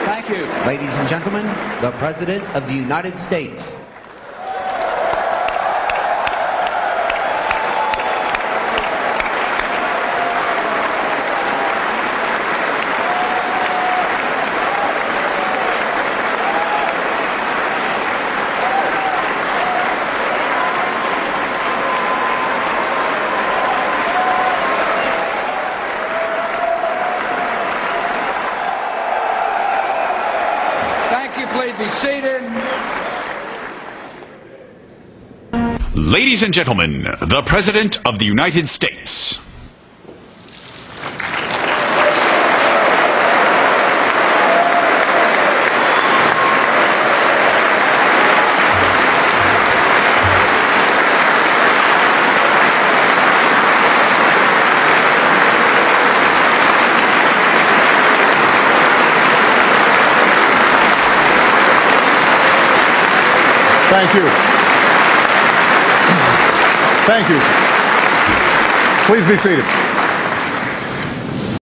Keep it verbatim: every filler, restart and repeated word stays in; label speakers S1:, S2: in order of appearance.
S1: Thank you.
S2: Ladies and gentlemen, the President of the United States.
S1: Thank you. Please be seated.
S3: Ladies and gentlemen, the President of the United States.
S4: Thank you. Thank you. Please be seated.